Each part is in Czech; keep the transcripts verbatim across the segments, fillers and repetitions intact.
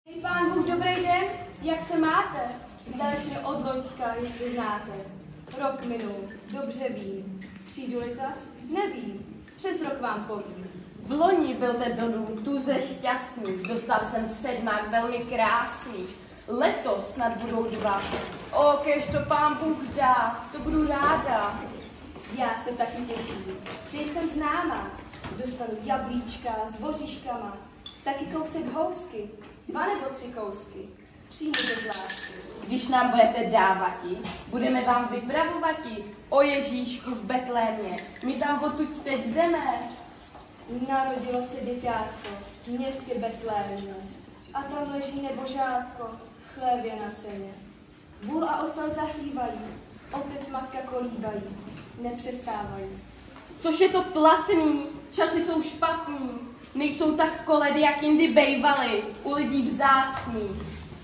Pán Bůh, dobrý den, jak se máte? Zdalečně od Loňska ještě znáte. Rok minul, dobře vím. Přijdu-li zas? Nevím. Přes rok vám povím. V loni byl ten dům tuze šťastný, dostal jsem sedmák velmi krásný. Letos snad budou dva. O, kež to pán Bůh dá, to budu ráda. Já se taky těším, že jsem známá. Dostanu jablíčka s voříškama, taky kousek housky, dva nebo tři kousky. Přijmu to z lásky. Když nám budete dávati, budeme vám vypravovati o Ježíšku v Betlémě. My tam odtud teď jdeme. Narodilo se děťátko v městě Betlémě a tam leží nebožátko v chlévě na seně. Vůl a osel zahřívají, otec matka kolíbají, nepřestávají. Což je to platný, časy jsou špatný, nejsou tak koledy, jak jindy bejvaly, u lidí vzácný.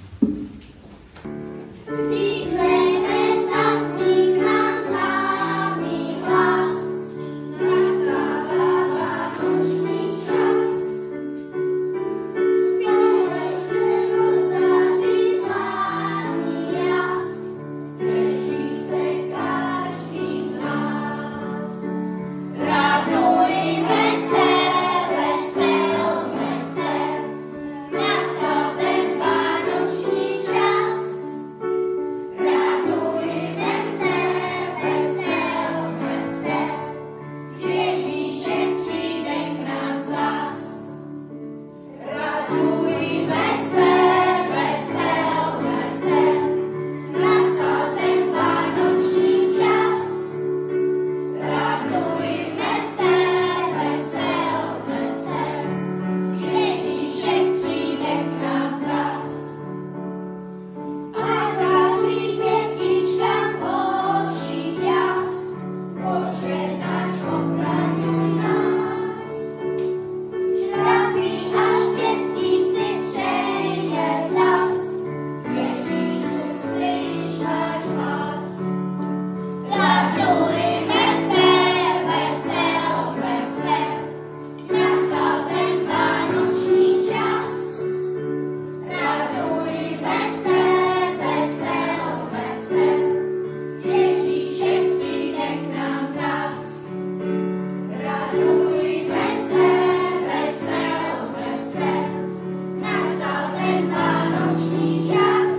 Když zlejme zasmí k nám známý hlas, nastává vánoční čas. Zpěvem se rozzáří zvláštní jas, těší se každý z nás. Radujme se, veselme se, nastal ten vánoční čas. Radujme se, veselme se, Ježíšek přijde k nám zas. Radujme se, veselme se, nastal ten vánoční čas. Radujme se, veselme se, Ježíšek přijde k nám zas. A září dětičkám v očích jas, požehnáš, ochraňuj nás. Zdraví a štěstí si přeje zas, Ježíšu, slyš náš hlas. Radujme se, veselme se, nastal ten vánoční čas. Radujme se, veselme se, Ježíšek přijde k nám zas. Radujme se, veselme se, nastal ten vánoční čas.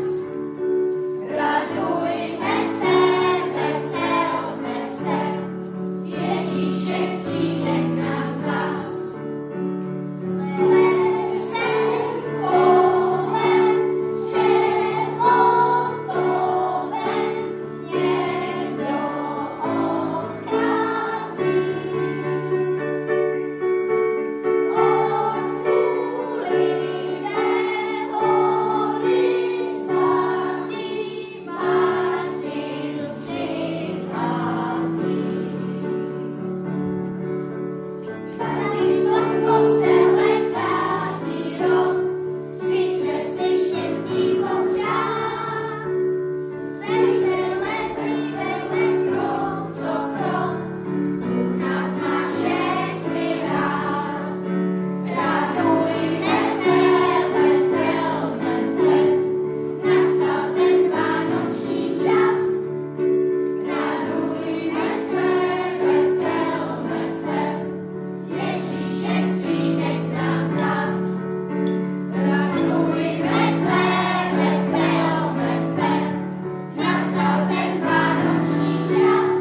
Radujme se, veselme se, Ježíšek přijde k nám zas. Lesem polem přemotovem někdo odchází. Od tulivé hory svatý Martin přichází. Tady v tom kostele každý rok přijde si štěstí popřát. Zejdeme veselé krok co krok, Bůh nás má všechny rád. Radujme se, veselme se, nastal ten vánoční čas. Radujme se, veselme se, Ježíšek přijde k nám zas. Radujme se, veselme se, nastal ten vánoční čas.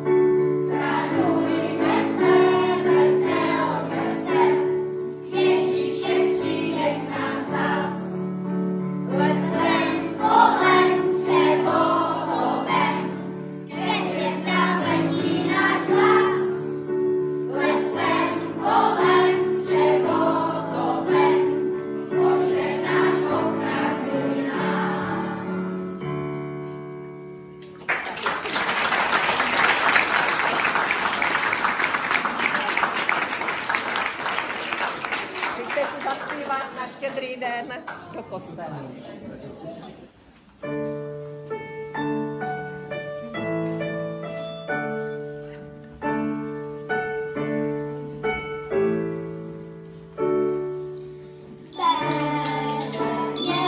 Radujme se, veselme se, Ježíšek přijde k nám zas. Lesem, polem, převodovem, ke hvězdám letí náš hlas. Lesem, polem, převodovem, požehnáš, ochraňuj nás. Přijďte si zaspívat na Štědrý den do kostela. Betlémě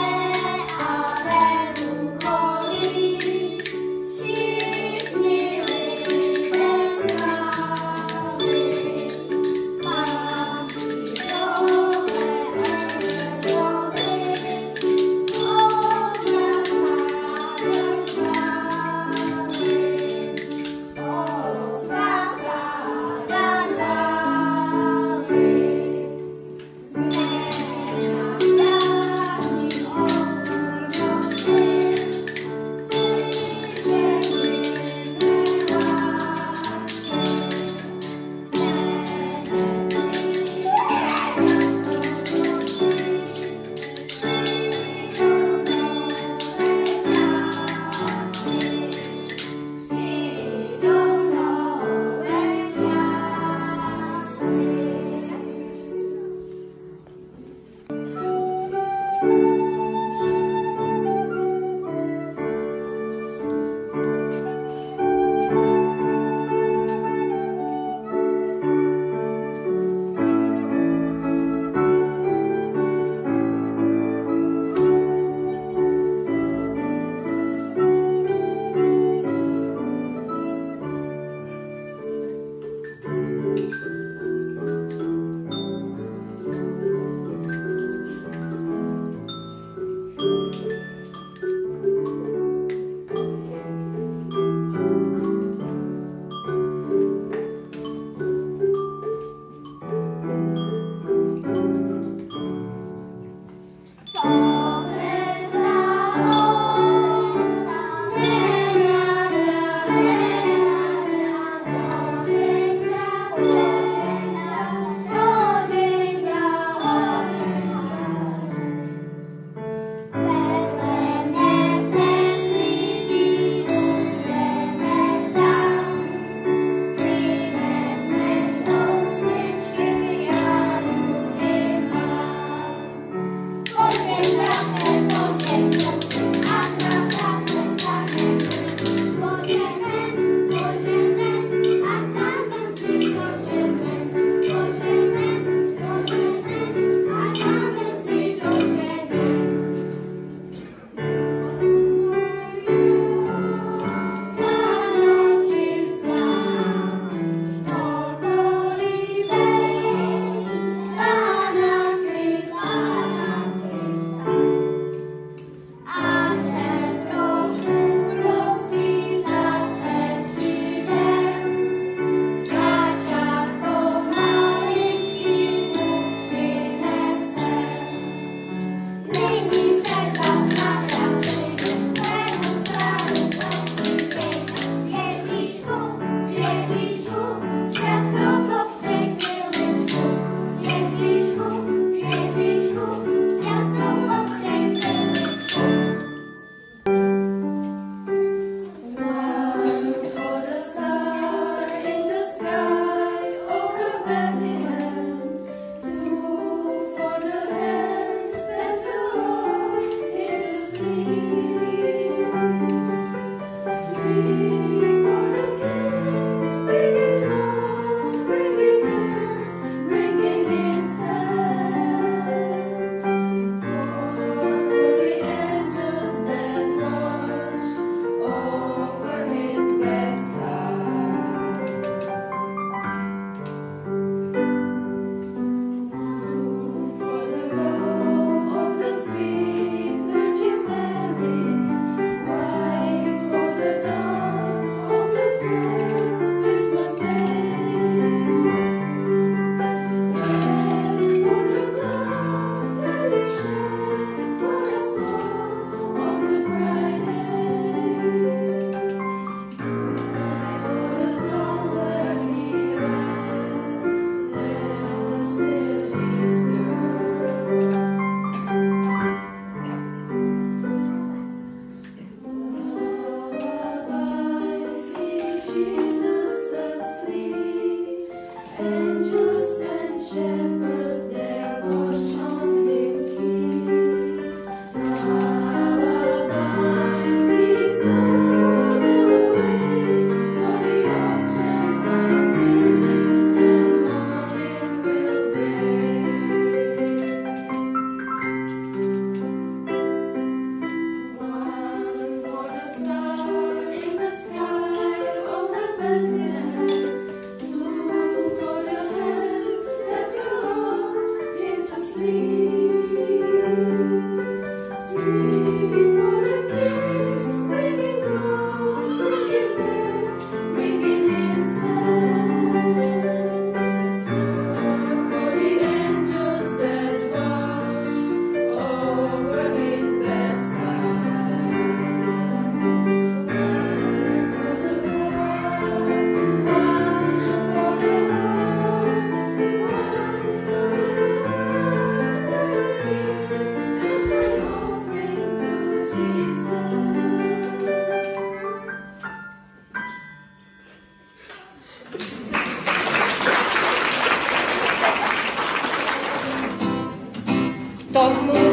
Tomu